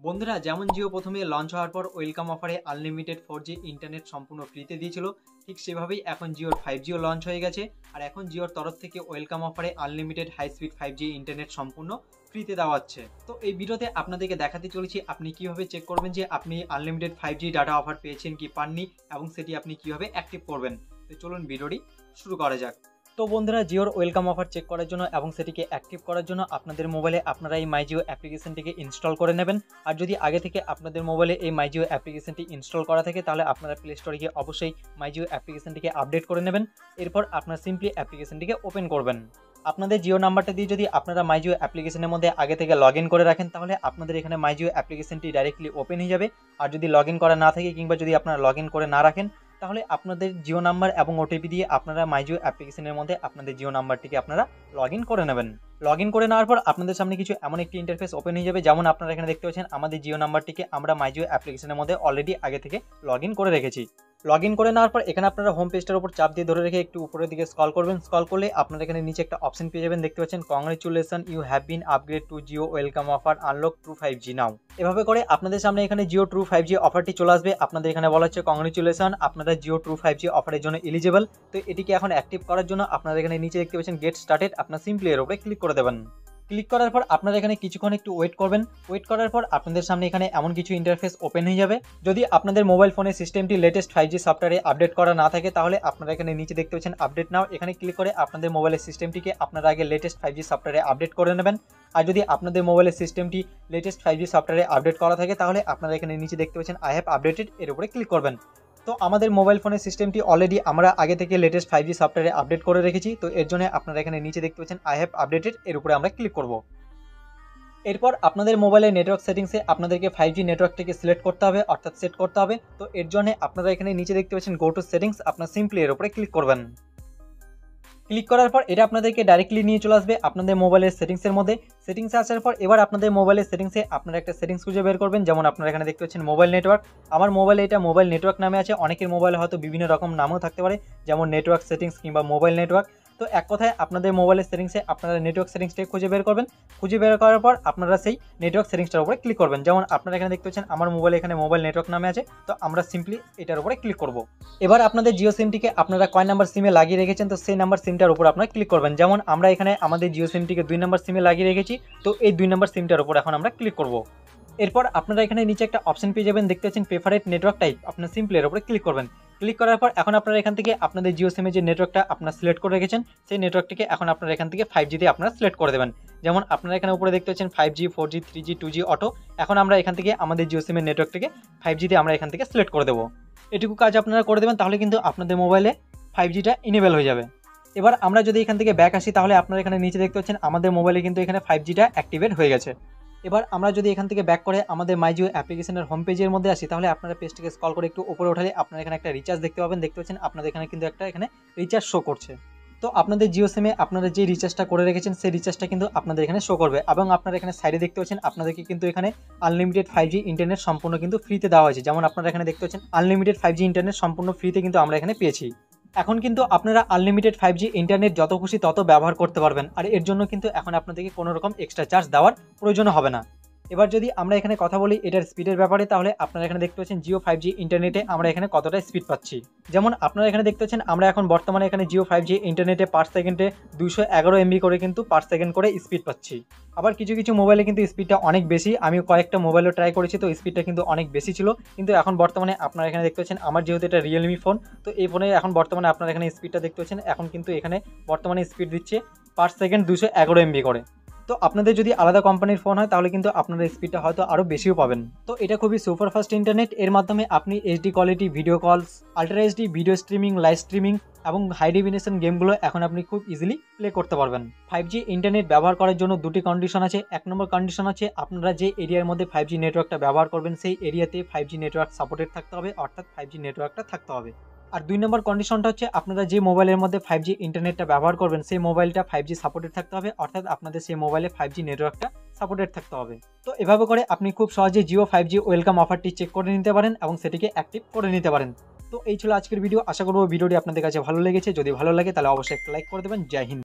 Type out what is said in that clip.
বন্ধুরা, যেমন জিও প্রথমে লঞ্চ হওয়ার পর ওয়েলকাম অফারে আনলিমিটেড 4G ইন্টারনেট সম্পূর্ণ ফ্রিতে দিয়েছিল, ঠিক সেভাবেই এখন জিওর 5Gও লঞ্চ হয়ে গেছে। আর এখন জিওর তরফ থেকে ওয়েলকাম অফারে unlimited high speed 5G internet সম্পূর্ণ ফ্রিতে দেওয়া হচ্ছে। তো এই ভিডিওতে আপনাদেরকে দেখাতে চলেছি আপনি কিভাবে চেক করবেন যে আপনি আনলিমিটেড 5G ডাটা অফার পেয়েছেন কি পাননি, এবং সেটি আপনি কিভাবে অ্যাক্টিভ করবেন। তো চলুন ভিডিওটি শুরু করা যাক। তো বন্ধুরা, জিওর ওয়েলকাম অফার চেক করার জন্য এবং সেটিকে অ্যাক্টিভ করার জন্য আপনাদের মোবাইলে আপনারা এই মাই জিও অ্যাপ্লিকেশনটিকে ইনস্টল করে নেবেন। আর যদি আগে থেকে আপনাদের মোবাইলে এই মাই জিও অ্যাপ্লিকেশনটি ইনস্টল করা থাকে তাহলে আপনারা প্লে স্টোরে গিয়ে অবশ্যই মাই জিও অ্যাপ্লিকেশনটিকে আপডেট করে নেবেন। এরপর আপনারা সিম্পলি অ্যাপ্লিকেশনটিকে ওপেন করবেন। আপনাদের জিও নাম্বারটা দিয়ে যদি আপনারা মাই জিও অ্যাপ্লিকেশনের মধ্যে আগে থেকে লগ ইন করে রাখেন তাহলে আপনাদের এখানে মাই জিও অ্যাপ্লিকেশনটি ডাইরেক্টলি ওপেন হয়ে যাবে। আর যদি লগ ইন করা না থাকে কিংবা যদি আপনারা লগ ইন করে না রাখেন তাহলে আপনাদের জিও নাম্বার এবং ওটিপি দিয়ে আপনারা মাই জিও অ্যাপ্লিকেশনের মধ্যে আপনাদের জিও নাম্বারটিকে আপনারা লগ ইন করে নেবেন। লগ ইন করে নেওয়ার পর আপনাদের সামনে কিছু এমন একটি ইন্টারফেস ওপেন হয়ে যাবে, যেমন আপনারা এখানে দেখতে পাচ্ছেন আমাদের জিও নাম্বারটিকে আমরা মাই জিও অ্যাপ্লিকেশনের মধ্যে অলরেডি আগে থেকে লগ ইন করে রেখেছি। লগ ইন করে নেওয়ার পর এখানে আপনারা হোম পেজটার উপর চাপ দিয়ে ধরে রেখে একটু উপরের দিকে স্ক্রল করবেন। স্ক্রল করলে আপনারা এখানে নিচে একটা অপশন পেয়ে যাবেন, দেখতে পাচ্ছেন congratulation you have been upgrade to Jio welcome offer unlock true 5G now. এভাবে করে আপনাদের সামনে এখানে জিও ট্রু 5G অফারটি চলে আসবে। আপনাদের এখানে বলা হচ্ছে কংগ্রেচুলেশন, আপনারা জিও ট্রু 5G অফারের জন্য এলিজিবল। তো এটিকে এখন অ্যাক্টিভ করার জন্য আপনারা এখানে নিচে দেখতে পাচ্ছেন গেট স্টার্টেড, আপনারা সিম্পলি এর উপরে ক্লিক করে দেবেন। ক্লিক করার পর আপনারা এখানে কিছুক্ষণ একটু ওয়েট করবেন। ওয়েট করার পর আপনাদের সামনে এখানে এমন কিছু ইন্টারফেস ওপেন হয়ে যাবে। যদি আপনাদের মোবাইল ফোনের সিস্টেমটি লেটেস্ট 5G সফটওয়্যারে আপডেট করা না থাকে তাহলে আপনারা এখানে নিচে দেখতে পাচ্ছেন আপডেট নাও, এখানে ক্লিক করে আপনাদের মোবাইলের সিস্টেমটিকে আপনারা আগে লেটেস্ট 5G সফটওয়্যারে আপডেট করে নেবেন। আর যদি আপনাদের মোবাইলের সিস্টেমটি লেটেস্ট 5G সফটওয়্যারে আপডেট করা থাকে তাহলে আপনারা এখানে নিচে দেখতে পাচ্ছেন আই হ্যাভ আপডেটেড, এর উপরে ক্লিক করবেন। তো আমাদের মোবাইল ফোনের সিস্টেমটি অলরেডি আমরা আগে থেকে লেটেস্ট 5G সফটওয়্যারে আপডেট করে রেখেছি। তো এর জন্য আপনারা এখানে নিচে দেখতে পাচ্ছেন আই হ্যাভ আপডেটেড, এর উপরে আমরা ক্লিক করব। এরপর আপনাদের মোবাইলের নেটওয়ার্ক সেটিংসে আপনাদেরকে 5G নেটওয়ার্কটিকে সিলেক্ট করতে হবে, অর্থাৎ সেট করতে হবে। তো এর জন্য আপনারা এখানে নিচে দেখতে পাচ্ছেন গো টু সেটিংস, আপনারা সিম্পলি এর উপরে ক্লিক করবেন। ক্লিক করার পর এটা আপনাদেরকে ডাইরেক্টলি নিয়ে চলে আসবে আপনাদের মোবাইলের সেটিংসের মধ্যে। সেটিংসে আসার পর এবার আপনাদের মোবাইলের সেটিংসে আপনারা একটা সেটিংস খুঁজে বের করবেন, যেমন আপনারা এখানে দেখতে পাচ্ছেন মোবাইল নেটওয়ার্ক। আমার মোবাইলে এটা মোবাইল নেটওয়ার্ক নামে আছে, অনেকের মোবাইলে হয়তো বিভিন্ন রকম নামও থাকতে পারে, যেমন নেটওয়ার্ক সেটিংস কিংবা মোবাইল নেটওয়ার্ক। তো এক কথায় আপনাদের মোবাইলের সেটিংসে আপনারা নেটওয়ার্ক সেটিংসটাকে খুঁজে বের করবেন। খুঁজে বের করার পর আপনারা সেই নেটওয়ার্ক সেটিংসটার উপরে ক্লিক করবেন, যেমন আপনারা এখানে দেখতে পাচ্ছেন আমার মোবাইলে এখানে মোবাইল নেটওয়ার্ক নামে আছে। তো আমরা সিম্পলি এটার উপরে ক্লিক করব। এবার আপনাদের জিও সিমটিকে আপনারা কয় নাম্বার সিমে লাগিয়ে রেখেছেন তো সেই নাম্বার সিমটার উপর আপনারা ক্লিক করবেন। যেমন আমরা এখানে আমাদের জিও সিমটিকে 2 নাম্বার সিমে লাগিয়ে রেখেছি, তো এই 2 নাম্বার সিমটার উপর এখন আমরা ক্লিক করব। এরপর আপনারা এখানে নিচে একটা অপশন পেয়ে যাবেন, দেখতে পাচ্ছেন প্রেফারেড নেটওয়ার্ক টাইপ, আপনারা সিম্পলি এর উপরে ক্লিক করবেন। ক্লিক করার পর এখন আপনারা এখান থেকে আপনাদের জিও সিমে যে নেটওয়ার্কটা আপনারা সিলেক্ট করে রেখেছেন সেই নেটওয়ার্কটিকে এখন আপনারা এখান থেকে 5G দিয়ে আপনারা সিলেক্ট করে দেবেন। যেমন আপনারা এখানে উপরে দেখতে পাচ্ছেন 5G 4G 3G 2G auto. এখন আমরা এখান থেকে আমাদের জিও সিমের নেটওয়ার্কটিকে 5G দিয়ে আমরা এখান থেকে সিলেক্ট করে দেবো। এটুকু কাজ আপনারা করে দেবেন, তাহলে কিন্তু আপনাদের মোবাইলে 5Gটা ইনেবল হয়ে যাবে। এবার আমরা যদি এখান থেকে ব্যাক আসি তাহলে আপনারা এখানে নিচে দেখতে পাচ্ছেন আমাদের মোবাইলে কিন্তু এখানে 5Gটা অ্যাক্টিভেট হয়ে গেছে। এবার আমরা যদি এখান থেকে ব্যাক করে আমাদের মাই জিও অ্যাপ্লিকেশনের হোম পেজের মধ্যে আসি তাহলে আপনারা পেজটিকে স্ক্রল করে একটু উপরে উঠালে আপনারা এখানে একটা রিচার্জ দেখতে পাবেন, দেখতে পাচ্ছেন আপনাদের এখানে কিন্তু একটা এখানে রিচার্জ শো করছে। তো আপনাদের জিও সিমে আপনারা যে রিচার্জটা করে রেখেছেন সেই রিচার্জটা কিন্তু আপনাদের এখানে শো করবে, এবং আপনারা এখানে সাইডে দেখতে পাচ্ছেন আপনাদেরকে কিন্তু এখানে আনলিমিটেড 5G ইন্টারনেট সম্পূর্ণ কিন্তু ফ্রিতে দেওয়া হয়েছে। যেমন আপনারা এখানে দেখতে পাচ্ছেন আনলিমিটেড 5G ইন্টারনেট সম্পূর্ণ ফ্রিতে কিন্তু আমরা এখানে পেয়েছি। এখন কিন্তু আপনারা আনলিমিটেড 5G ইন্টারনেট যত খুশি তত ব্যবহার করতে পারবেন, আর এর জন্য কিন্তু এখন আপনাদেরকে কোনো রকম এক্সট্রা চার্জ দেওয়ার প্রয়োজন হবে না। এবার যদি আমরা এখানে কথা বলি এটার স্পিডের ব্যাপারে, তাহলে আপনারা এখানে দেখতে পাচ্ছেন জিও 5G ইন্টারনেটে আমরা এখানে কতটা স্পিড পাচ্ছি। যেমন আপনারা এখানে দেখতে পাচ্ছেন আমরা এখন বর্তমানে এখানে জিও 5G ইন্টারনেটে পার সেকেন্ডে 211 MB করে কিন্তু পার সেকেন্ড করে স্পিড পাচ্ছি। আবার কিছু কিছু মোবাইলে কিন্তু স্পিডটা অনেক বেশি, আমি কয়েকটা মোবাইলও ট্রাই করেছি তো স্পিডটা কিন্তু অনেক বেশি ছিল। কিন্তু এখন বর্তমানে আপনারা এখানে দেখতে পাচ্ছেন আমার যেহেতু এটা রিয়েলমি ফোন, তো এই ফোনে এখন বর্তমানে আপনারা এখানে স্পিডটা দেখতে পাচ্ছেন এখন কিন্তু এখানে বর্তমানে স্পিড দিচ্ছে পার সেকেন্ড 211 MB করে। তো আপনাদের যদি আলাদা কোম্পানির ফোন হয় তাহলে কিন্তু আপনারা স্পিডটা হয়তো আরও বেশিও পাবেন। তো এটা খুবই সুপার ফাস্ট ইন্টারনেট, এর মাধ্যমে আপনি HD quality video calls, ultra HD video streaming, live streaming এবং হাই ডেফিনিশন গেমগুলো এখন আপনি খুব ইজিলি প্লে করতে পারবেন। 5G ইন্টারনেট ব্যবহার করার জন্য দুটি কন্ডিশন আছে। এক নম্বর কন্ডিশন আছে আপনারা যে এরিয়ার মধ্যে 5G নেটওয়ার্কটা ব্যবহার করবেন সেই এরিয়াতে 5G নেটওয়ার্ক সাপোর্টেড থাকতে হবে, অর্থাৎ 5G নেটওয়ার্কটা থাকতে হবে। আর 2 নম্বর কন্ডিশনটা হচ্ছে আপনারা যে মোবাইলের মধ্যে 5G ইন্টারনেটটা ব্যবহার করবেন সেই মোবাইলটা 5G সাপোর্টেড থাকতে হবে, অর্থাৎ আপনাদের সেই মোবাইলে 5G নেটওয়ার্কটা সাপোর্টেড থাকতে হবে। তো এভাবে করে আপনি খুব সহজে জিও 5G ওয়েলকাম অফারটি চেক করে নিতে পারেন এবং সেটিকে অ্যাক্টিভ করে নিতে পারেন। তো এই ছিল আজকের ভিডিও, আশা করব ভিডিওটি আপনাদের কাছে ভালো লেগেছে। যদি ভালো লাগে তাহলে অবশ্যই একটা লাইক করে দেবেন। জয় হিন্দ।